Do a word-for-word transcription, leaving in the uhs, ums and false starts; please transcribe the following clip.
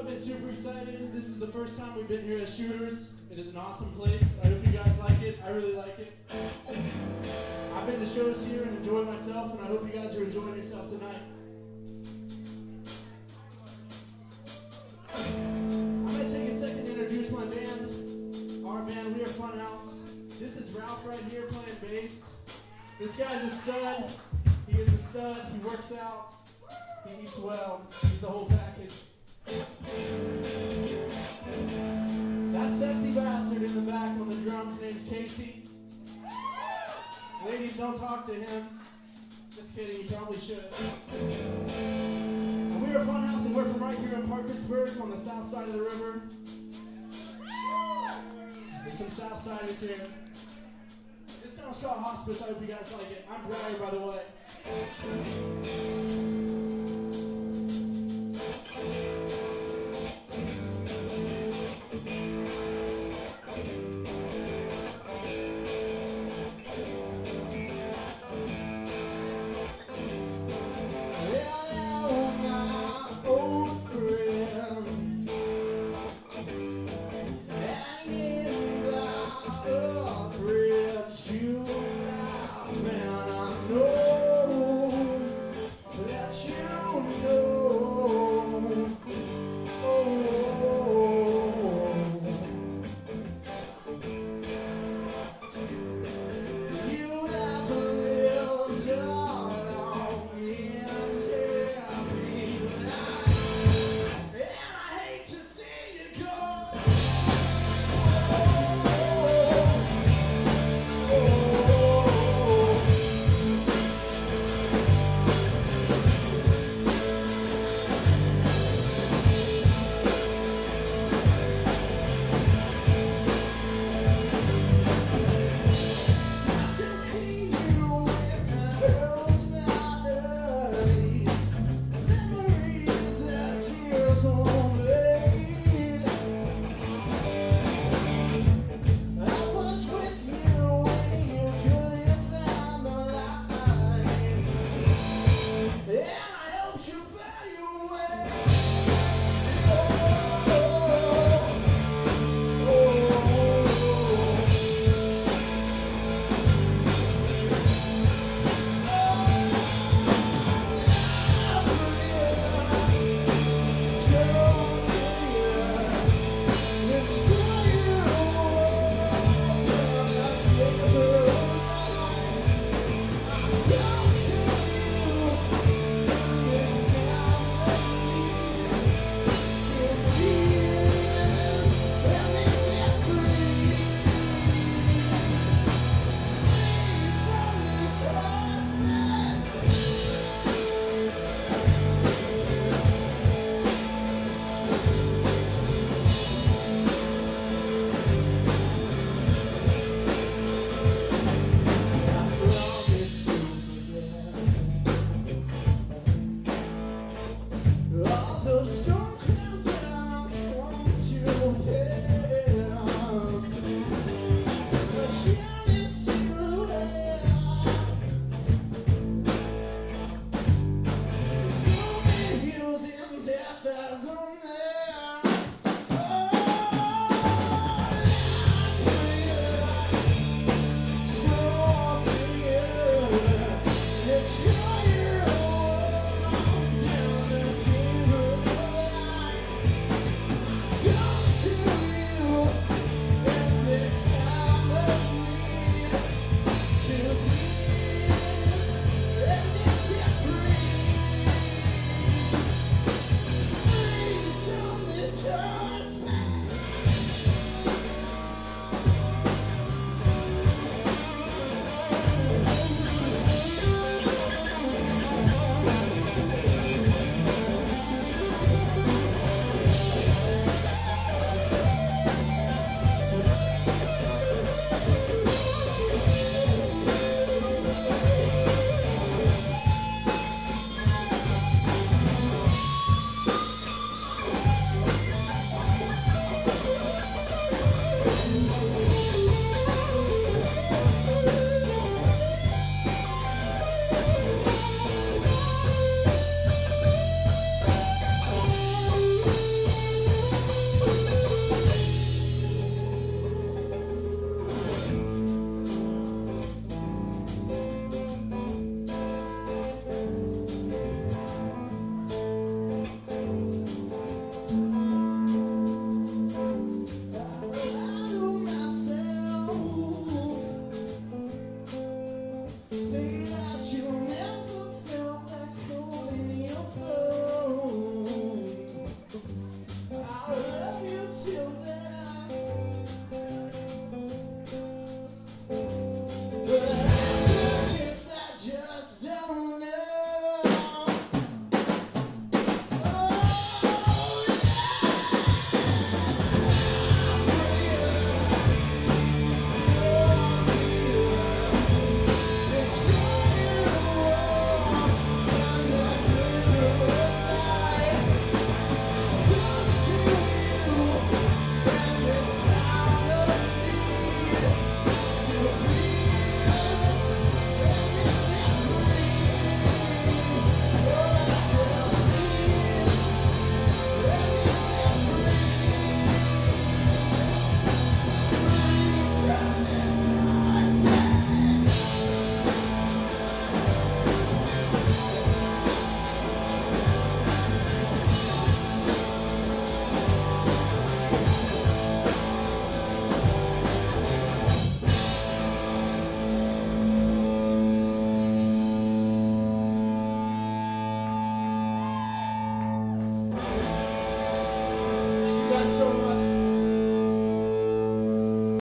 been super excited. This is the first time we've been here at Shooters. It is an awesome place. I hope you guys like it. I really like it. I've been to shows here and enjoyed myself, and I hope you guys are enjoying yourself tonight. I'm going to take a second to introduce my band. Our band, We Are Funhouse. This is Ralph right here playing bass. This guy's a stud. He is a stud. He works out. He eats well. He's the whole package. That sexy bastard in the back on the drums name's Casey. Ladies, don't talk to him. Just kidding, you probably should. And We Are Funhouse, and we're from right here in Parkersburg on the south side of the river. There's some south siders here. This song's called Hospice. I hope you guys like it. I'm Briar, by the way.